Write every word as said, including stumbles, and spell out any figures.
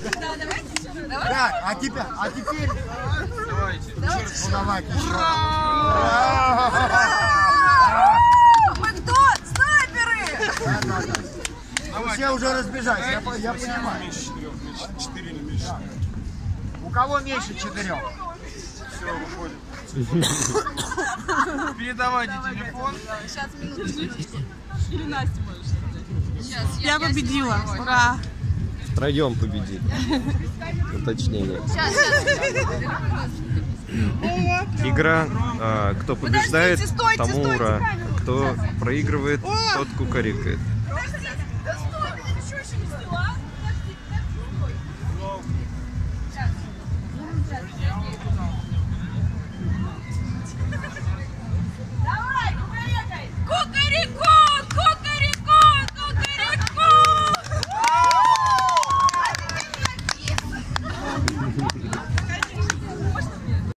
Так, а теперь, а теперь... Давайте. Ну, давайте еще. Мы кто? Снайперы! Да, да, да. Все уже разбежались, я, я понимаю. Меньше четырех, меньше четыре или меньше. У кого меньше четырех? Все, выходим. Передавайте телефон. Сейчас минуточку. Или Настя можешь сказать. Я победила. Ура! Втроем победили. Уточнение. Игра, а, кто побеждает, Подождите, стойте, тому стойте, ура. камеру. Кто проигрывает, тот кукарекает.